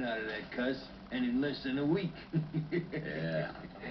out of that cuss, and in less than a week. Yeah.